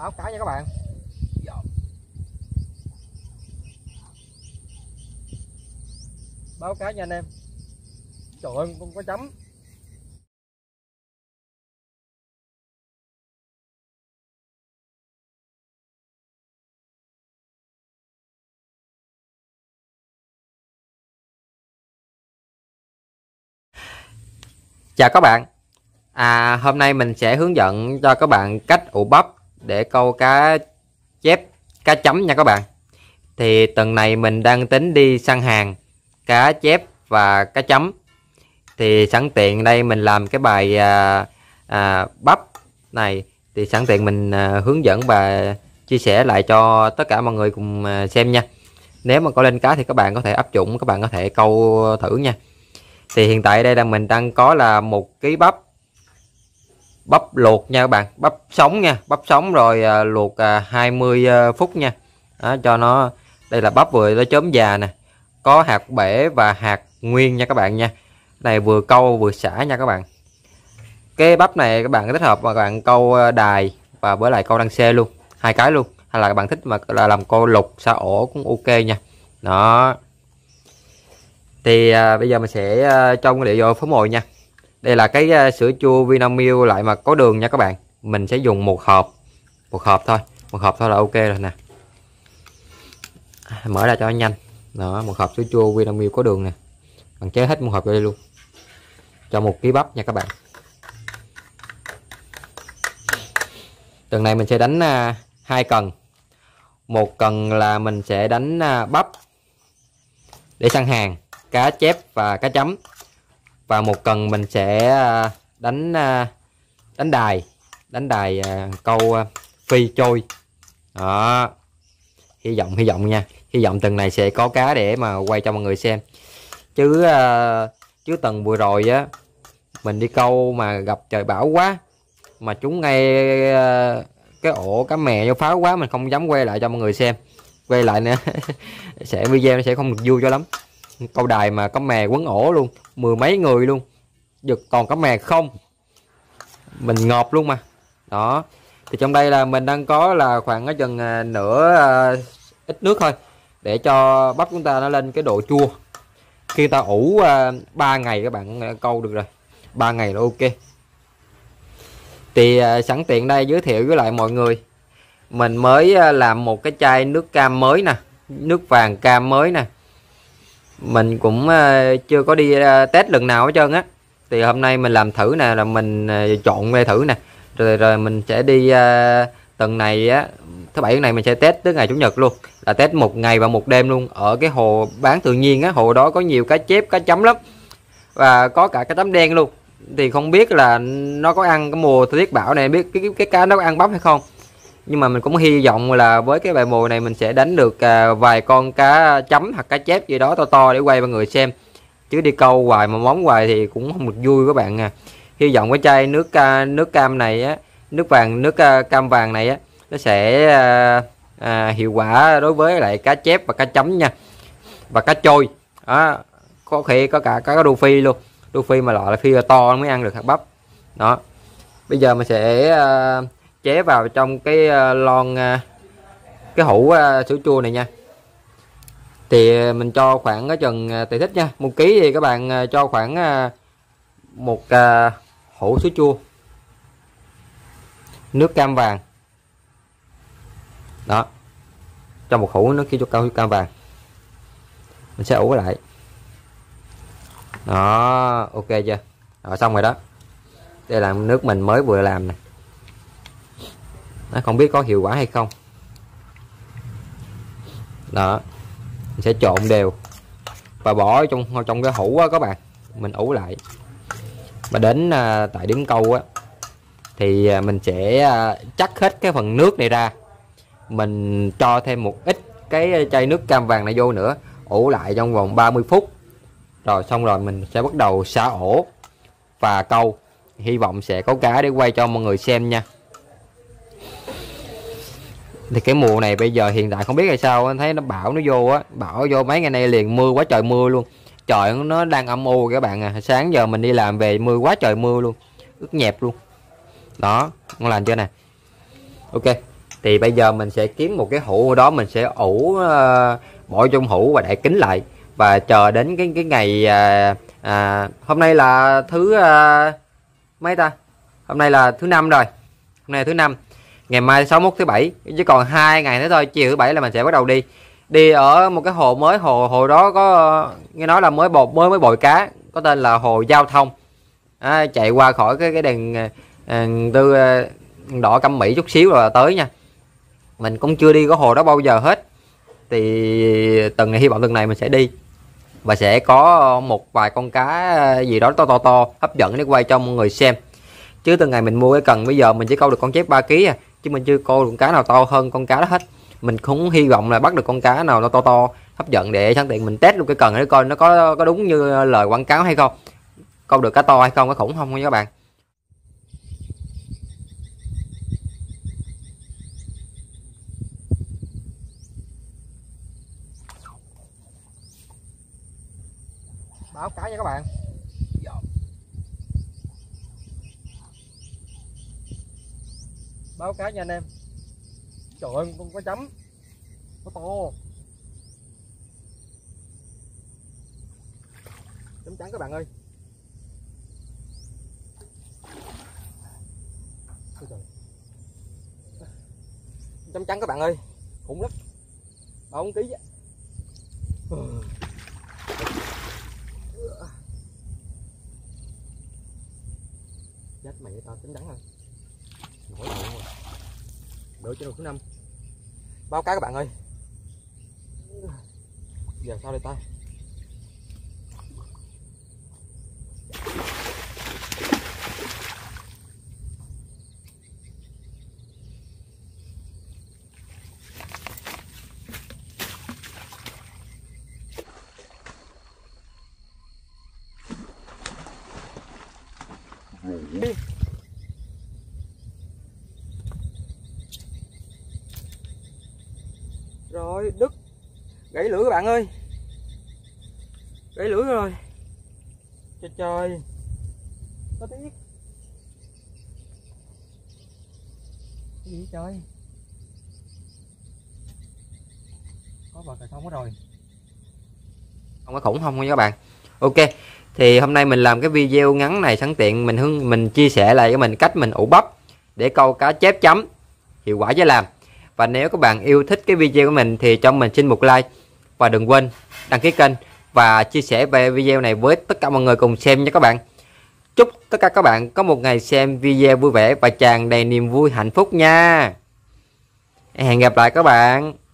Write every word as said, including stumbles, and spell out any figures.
Báo cá nha các bạn. Báo cá nha anh em. Trời ơi, con có chấm. Chào các bạn. À, hôm nay mình sẽ hướng dẫn cho các bạn cách ủ bắp để câu cá chép, cá chấm nha các bạn. Thì tuần này mình đang tính đi săn hàng cá chép và cá chấm. Thì sẵn tiện đây mình làm cái bài à, à, bắp này. Thì sẵn tiện mình à, hướng dẫn và chia sẻ lại cho tất cả mọi người cùng à, xem nha. Nếu mà có lên cá thì các bạn có thể áp dụng, các bạn có thể câu thử nha. Thì hiện tại đây là mình đang có là một ký bắp bắp luộc nha các bạn, bắp sống nha, bắp sống rồi à, luộc à, hai mươi à, phút nha. Đó, cho nó, đây là bắp vừa nó chớm già nè, có hạt bể và hạt nguyên nha các bạn nha. Này vừa câu vừa xả nha các bạn. Cái bắp này các bạn thích hợp mà các bạn câu đài và với lại câu đăng xe luôn, hai cái luôn, hay là các bạn thích mà là làm câu lục xả ổ cũng ok nha. Đó. Thì à, bây giờ mình sẽ à, cho nguyên liệu vô phối mồi nha. Đây là cái uh, sữa chua Vinamilk lại mà có đường nha các bạn. Mình sẽ dùng một hộp, một hộp thôi, một hộp thôi là ok rồi nè. Mở ra cho nó nhanh. Đó, một hộp sữa chua Vinamilk có đường nè. Bạn chế hết một hộp vào đây luôn. Cho một ký bắp nha các bạn. Tuần này mình sẽ đánh uh, hai cần. Một cần là mình sẽ đánh uh, bắp để săn hàng cá chép và cá chấm. Và một cần mình sẽ đánh đánh đài đánh đài câu phi trôi. Đó, hy vọng hy vọng nha, hy vọng tuần này sẽ có cá để mà quay cho mọi người xem. Chứ chứ tuần vừa rồi á mình đi câu mà gặp trời bão quá, mà chúng ngay cái ổ cá mè vô pháo quá, mình không dám quay lại cho mọi người xem. Quay lại nữa sẽ video nó sẽ không được vui cho lắm. Câu đài mà có mè quấn ổ luôn, mười mấy người luôn, giật còn có mè không, mình ngợp luôn mà. Đó, thì trong đây là mình đang có là khoảng ở chừng nửa uh, ít nước thôi để cho bắp chúng ta nó lên cái độ chua. Khi ta ủ uh, ba ngày các bạn câu được rồi, ba ngày là ok. Thì uh, sẵn tiện đây giới thiệu với lại mọi người, mình mới uh, làm một cái chai nước cam mới nè, nước vàng cam mới nè. Mình cũng uh, chưa có đi uh, test lần nào hết trơn á. Thì hôm nay mình làm thử nè, là mình uh, chọn về thử nè. Rồi rồi mình sẽ đi uh, tuần này á, thứ bảy này mình sẽ test tới ngày chủ nhật luôn. Là test một ngày và một đêm luôn. Ở cái hồ bán tự nhiên á, hồ đó có nhiều cá chép, cá chấm lắm. Và có cả cá tấm đen luôn. Thì không biết là nó có ăn cái mùa thời tiết bão này, biết cái, cái, cái cá nó có ăn bắp hay không. Nhưng mà mình cũng hy vọng là với cái bài mồi này mình sẽ đánh được à, vài con cá chấm hoặc cá chép gì đó to to để quay mọi người xem. Chứ đi câu hoài mà móng hoài thì cũng không được vui các bạn à. Hy vọng cái chai nước ca, nước cam này á, nước vàng, nước à, cam vàng này á, nó sẽ à, à, hiệu quả đối với lại cá chép và cá chấm nha. Và cá trôi. Đó, có khi có cả cá đu phi luôn. Đu phi mà loại là phi là to mới ăn được hạt bắp. Đó. Bây giờ mình sẽ à, chế vào trong cái uh, lon uh, cái hũ uh, sữa chua này nha. Thì mình cho khoảng ở chừng uh, tùy thích nha, một ký thì các bạn uh, cho khoảng uh, một uh, hũ sữa chua nước cam vàng. Đó, cho một hũ nước kia cho cam vàng, mình sẽ ủ lại. Đó, ok chưa? Rồi, xong rồi đó. Đây là nước mình mới vừa làm nè. Nó không biết có hiệu quả hay không. Đó, mình sẽ trộn đều và bỏ trong trong cái hũ á các bạn, mình ủ lại. Và đến à, tại điểm câu á thì à, mình sẽ à, chắc hết cái phần nước này ra, mình cho thêm một ít cái chai nước cam vàng này vô nữa, ủ lại trong vòng ba mươi phút. Rồi xong rồi mình sẽ bắt đầu xả ổ và câu. Hy vọng sẽ có cá để quay cho mọi người xem nha. Thì cái mùa này bây giờ hiện tại không biết là sao, anh thấy nó bão nó vô á, bão vô mấy ngày nay liền mưa quá trời mưa luôn. Trời nó đang âm u các bạn à, sáng giờ mình đi làm về mưa quá trời mưa luôn, ướt nhẹp luôn. Đó, ngon lành chưa nè. Ok, Thì bây giờ mình sẽ kiếm một cái hũ đó, mình sẽ ủ uh, bỏ trong hũ và đậy kín lại, và chờ đến cái cái ngày à, à, hôm nay là thứ à, mấy ta, hôm nay là thứ năm rồi, hôm nay là thứ năm, ngày mai sáu mốt thứ bảy, chứ còn hai ngày nữa thôi, chiều thứ bảy là mình sẽ bắt đầu đi đi ở một cái hồ mới. Hồ hồ đó có nghe nói là mới bột mới mới bồi cá, có tên là hồ Giao Thông, à, chạy qua khỏi cái cái đèn à, tư à, đỏ Cẩm Mỹ chút xíu là tới nha. Mình cũng chưa đi có hồ đó bao giờ hết, thì tuần này hy vọng tuần này mình sẽ đi và sẽ có một vài con cá gì đó to to to hấp dẫn để quay cho mọi người xem. Chứ từ ngày mình mua cái cần bây giờ mình chỉ câu được con chép ba ký à, chứ mình chưa câu được con cá nào to hơn con cá đó hết. Mình cũng hy vọng là bắt được con cá nào nó to to hấp dẫn để sẵn tiện mình test luôn cái cần để coi nó có có đúng như lời quảng cáo hay không, câu được cá to hay không, có khủng không nha các bạn. Báo cá nha các bạn. Báo cá nha anh em. Trời ơi, con có chấm nó to, chấm trắng các bạn ơi. Chấm trắng các bạn ơi, khủng lắm, bốn ký á. Chết mày, tao chấm trắng rồi, nổi rồi, đỡ cho đầu thứ năm. Báo cá các bạn ơi. Giờ sao đây ta? Đi. Rồi đứt, gãy lưỡi các bạn ơi, gãy lưỡi rồi. Trời trời, có tiếc. Cái gì trời? Có vật rồi không có rồi. Không có khủng không nha các bạn. Ok. Thì hôm nay mình làm cái video ngắn này sẵn tiện mình hướng mình chia sẻ lại cho mình cách mình ủ bắp để câu cá chép chấm hiệu quả dễ làm. Và nếu các bạn yêu thích cái video của mình thì cho mình xin một like, và đừng quên đăng ký kênh và chia sẻ về video này với tất cả mọi người cùng xem nha các bạn. Chúc tất cả các bạn có một ngày xem video vui vẻ và tràn đầy niềm vui hạnh phúc nha. Hẹn gặp lại các bạn.